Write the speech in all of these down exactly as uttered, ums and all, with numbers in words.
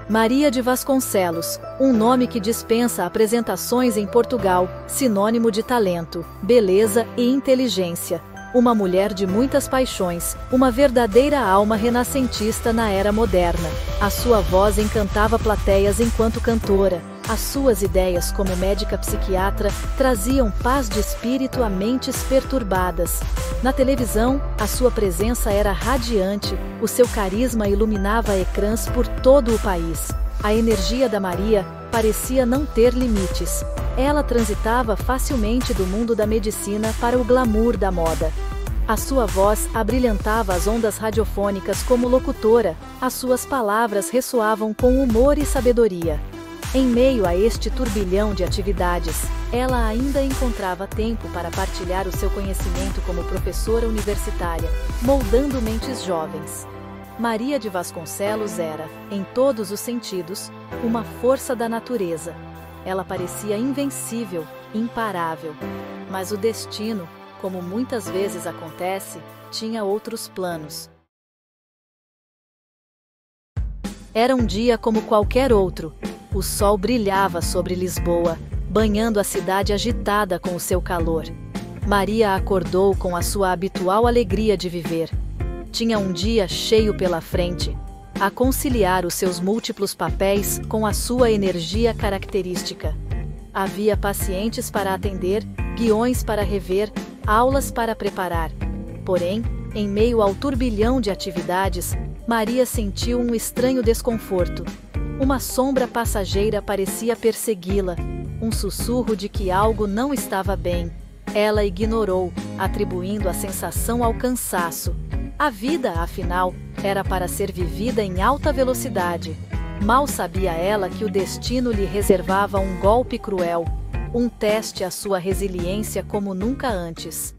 Maria de Vasconcelos, um nome que dispensa apresentações em Portugal, sinônimo de talento, beleza e inteligência. Uma mulher de muitas paixões, uma verdadeira alma renascentista na era moderna. A sua voz encantava plateias enquanto cantora. As suas ideias como médica psiquiatra traziam paz de espírito a mentes perturbadas. Na televisão, a sua presença era radiante, o seu carisma iluminava ecrãs por todo o país. A energia da Maria parecia não ter limites. Ela transitava facilmente do mundo da medicina para o glamour da moda. A sua voz abrilhantava as ondas radiofônicas como locutora, as suas palavras ressoavam com humor e sabedoria. Em meio a este turbilhão de atividades, ela ainda encontrava tempo para partilhar o seu conhecimento como professora universitária, moldando mentes jovens. Maria de Vasconcelos era, em todos os sentidos, uma força da natureza. Ela parecia invencível, imparável. Mas o destino, como muitas vezes acontece, tinha outros planos. Era um dia como qualquer outro. O sol brilhava sobre Lisboa, banhando a cidade agitada com o seu calor. Maria acordou com a sua habitual alegria de viver. Tinha um dia cheio pela frente, a conciliar os seus múltiplos papéis com a sua energia característica. Havia pacientes para atender, guiões para rever, aulas para preparar. Porém, em meio ao turbilhão de atividades, Maria sentiu um estranho desconforto. Uma sombra passageira parecia persegui-la, um sussurro de que algo não estava bem. Ela ignorou, atribuindo a sensação ao cansaço. A vida, afinal, era para ser vivida em alta velocidade. Mal sabia ela que o destino lhe reservava um golpe cruel, um teste à sua resiliência como nunca antes.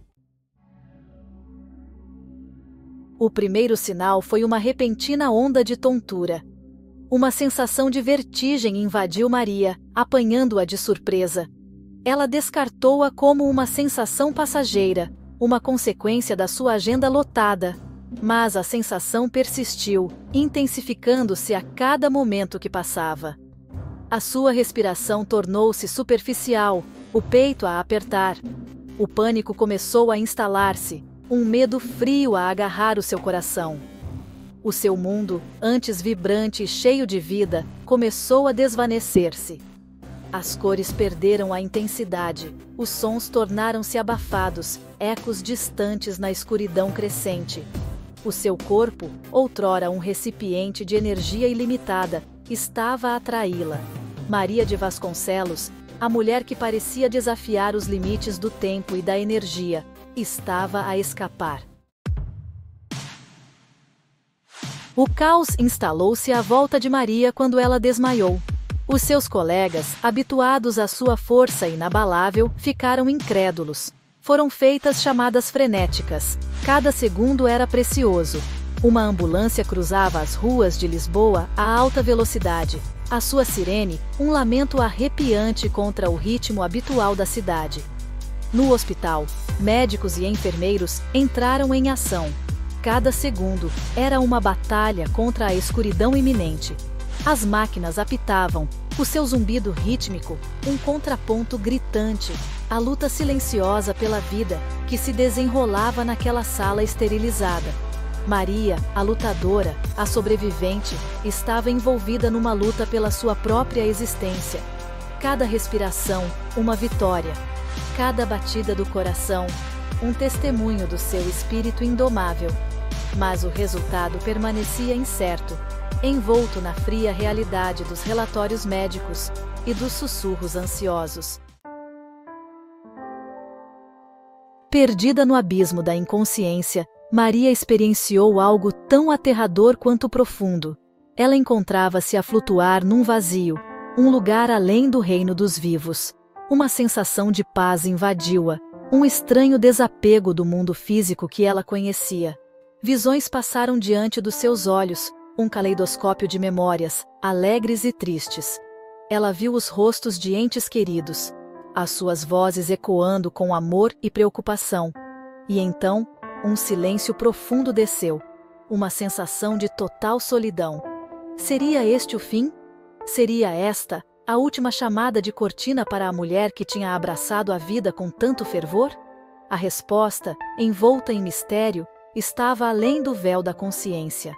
O primeiro sinal foi uma repentina onda de tontura. Uma sensação de vertigem invadiu Maria, apanhando-a de surpresa. Ela descartou-a como uma sensação passageira, uma consequência da sua agenda lotada. Mas a sensação persistiu, intensificando-se a cada momento que passava. A sua respiração tornou-se superficial, o peito a apertar. O pânico começou a instalar-se, um medo frio a agarrar o seu coração. O seu mundo, antes vibrante e cheio de vida, começou a desvanecer-se. As cores perderam a intensidade, os sons tornaram-se abafados, ecos distantes na escuridão crescente. O seu corpo, outrora um recipiente de energia ilimitada, estava a atraí-la. Maria de Vasconcelos, a mulher que parecia desafiar os limites do tempo e da energia, estava a escapar. O caos instalou-se à volta de Maria quando ela desmaiou. Os seus colegas, habituados à sua força inabalável, ficaram incrédulos. Foram feitas chamadas frenéticas. Cada segundo era precioso. Uma ambulância cruzava as ruas de Lisboa a alta velocidade. A sua sirene, um lamento arrepiante contra o ritmo habitual da cidade. No hospital, médicos e enfermeiros entraram em ação. Cada segundo era uma batalha contra a escuridão iminente. As máquinas apitavam, o seu zumbido rítmico, um contraponto gritante, a luta silenciosa pela vida que se desenrolava naquela sala esterilizada. Maria, a lutadora, a sobrevivente, estava envolvida numa luta pela sua própria existência. Cada respiração, uma vitória. Cada batida do coração, um testemunho do seu espírito indomável. Mas o resultado permanecia incerto, envolto na fria realidade dos relatórios médicos e dos sussurros ansiosos. Perdida no abismo da inconsciência, Maria experienciou algo tão aterrador quanto profundo. Ela encontrava-se a flutuar num vazio, um lugar além do reino dos vivos. Uma sensação de paz invadiu-a, um estranho desapego do mundo físico que ela conhecia. Visões passaram diante dos seus olhos, um caleidoscópio de memórias, alegres e tristes. Ela viu os rostos de entes queridos, as suas vozes ecoando com amor e preocupação. E então, um silêncio profundo desceu, uma sensação de total solidão. Seria este o fim? Seria esta a última chamada de cortina para a mulher que tinha abraçado a vida com tanto fervor? A resposta, envolta em mistério, estava além do véu da consciência.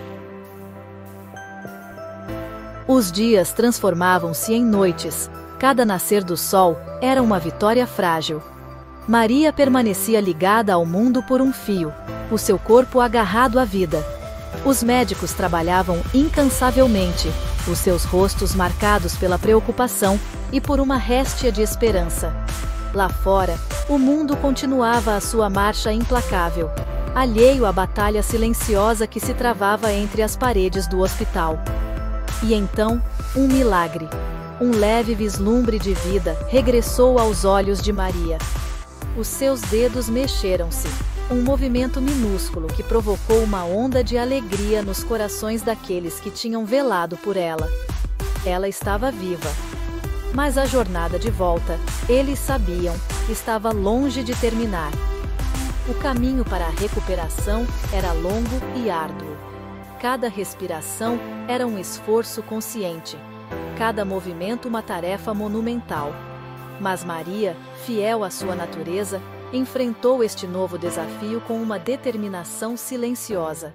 Os dias transformavam-se em noites. Cada nascer do sol era uma vitória frágil. Maria permanecia ligada ao mundo por um fio, o seu corpo agarrado à vida. Os médicos trabalhavam incansavelmente, os seus rostos marcados pela preocupação e por uma réstia de esperança. Lá fora, o mundo continuava a sua marcha implacável, alheio à batalha silenciosa que se travava entre as paredes do hospital. E então, um milagre. Um leve vislumbre de vida regressou aos olhos de Maria. Os seus dedos mexeram-se, um movimento minúsculo que provocou uma onda de alegria nos corações daqueles que tinham velado por ela. Ela estava viva. Mas a jornada de volta, eles sabiam, estava longe de terminar. O caminho para a recuperação era longo e árduo. Cada respiração era um esforço consciente. Cada movimento uma tarefa monumental. Mas Maria, fiel à sua natureza, enfrentou este novo desafio com uma determinação silenciosa.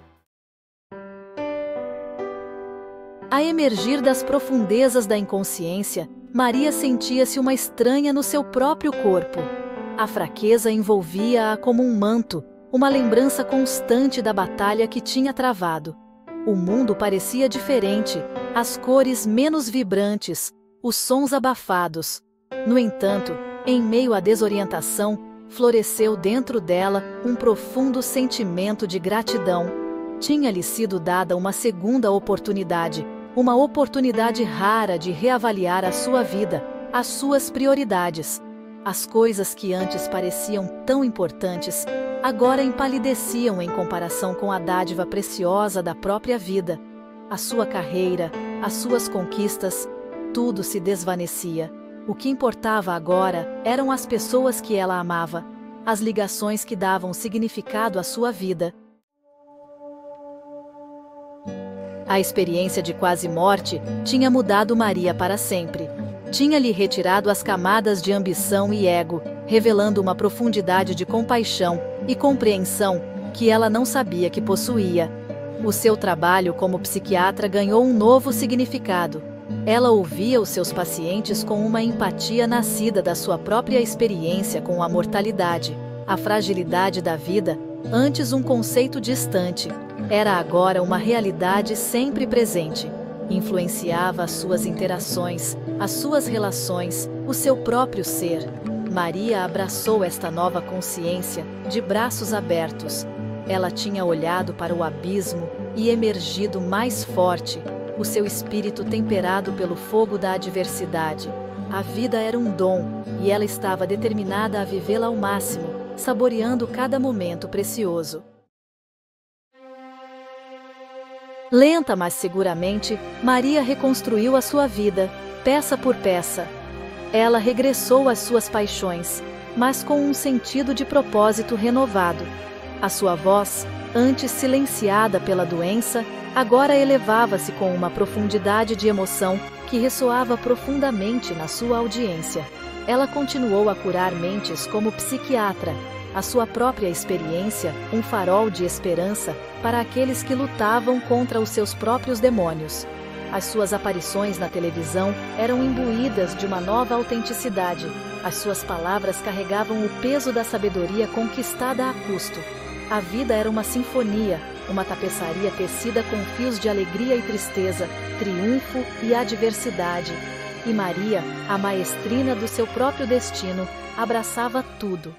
A emergir das profundezas da inconsciência, Maria sentia-se uma estranha no seu próprio corpo. A fraqueza envolvia-a como um manto, uma lembrança constante da batalha que tinha travado. O mundo parecia diferente, as cores menos vibrantes, os sons abafados. No entanto, em meio à desorientação, floresceu dentro dela um profundo sentimento de gratidão. Tinha-lhe sido dada uma segunda oportunidade, uma oportunidade rara de reavaliar a sua vida, as suas prioridades. As coisas que antes pareciam tão importantes, agora empalideciam em comparação com a dádiva preciosa da própria vida. A sua carreira, as suas conquistas, tudo se desvanecia. O que importava agora eram as pessoas que ela amava, as ligações que davam significado à sua vida. A experiência de quase morte tinha mudado Maria para sempre. Tinha-lhe retirado as camadas de ambição e ego, revelando uma profundidade de compaixão e compreensão que ela não sabia que possuía. O seu trabalho como psiquiatra ganhou um novo significado. Ela ouvia os seus pacientes com uma empatia nascida da sua própria experiência com a mortalidade, a fragilidade da vida, antes um conceito distante, era agora uma realidade sempre presente. Influenciava as suas interações, as suas relações, o seu próprio ser. Maria abraçou esta nova consciência, de braços abertos. Ela tinha olhado para o abismo e emergido mais forte, o seu espírito temperado pelo fogo da adversidade. A vida era um dom, e ela estava determinada a vivê-la ao máximo, saboreando cada momento precioso. Lenta, mas seguramente, Maria reconstruiu a sua vida, peça por peça. Ela regressou às suas paixões, mas com um sentido de propósito renovado. A sua voz, antes silenciada pela doença, agora elevava-se com uma profundidade de emoção que ressoava profundamente na sua audiência. Ela continuou a curar mentes como psiquiatra, a sua própria experiência, um farol de esperança para aqueles que lutavam contra os seus próprios demônios. As suas aparições na televisão eram imbuídas de uma nova autenticidade. As suas palavras carregavam o peso da sabedoria conquistada a custo. A vida era uma sinfonia, uma tapeçaria tecida com fios de alegria e tristeza, triunfo e adversidade. E Maria, a maestrina do seu próprio destino, abraçava tudo.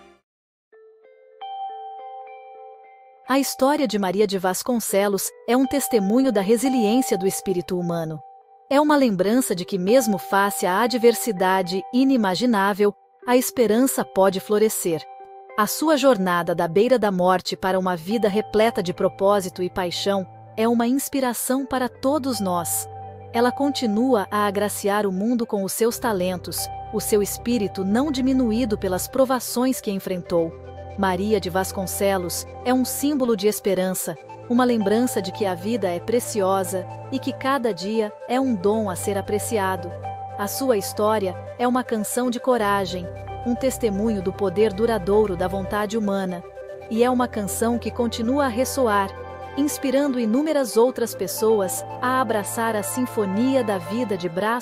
A história de Maria de Vasconcelos é um testemunho da resiliência do espírito humano. É uma lembrança de que, mesmo face à adversidade inimaginável, a esperança pode florescer. A sua jornada da beira da morte para uma vida repleta de propósito e paixão é uma inspiração para todos nós. Ela continua a agraciar o mundo com os seus talentos, o seu espírito não diminuído pelas provações que enfrentou. Maria de Vasconcelos é um símbolo de esperança, uma lembrança de que a vida é preciosa e que cada dia é um dom a ser apreciado. A sua história é uma canção de coragem, um testemunho do poder duradouro da vontade humana. E é uma canção que continua a ressoar, inspirando inúmeras outras pessoas a abraçar a sinfonia da vida de braços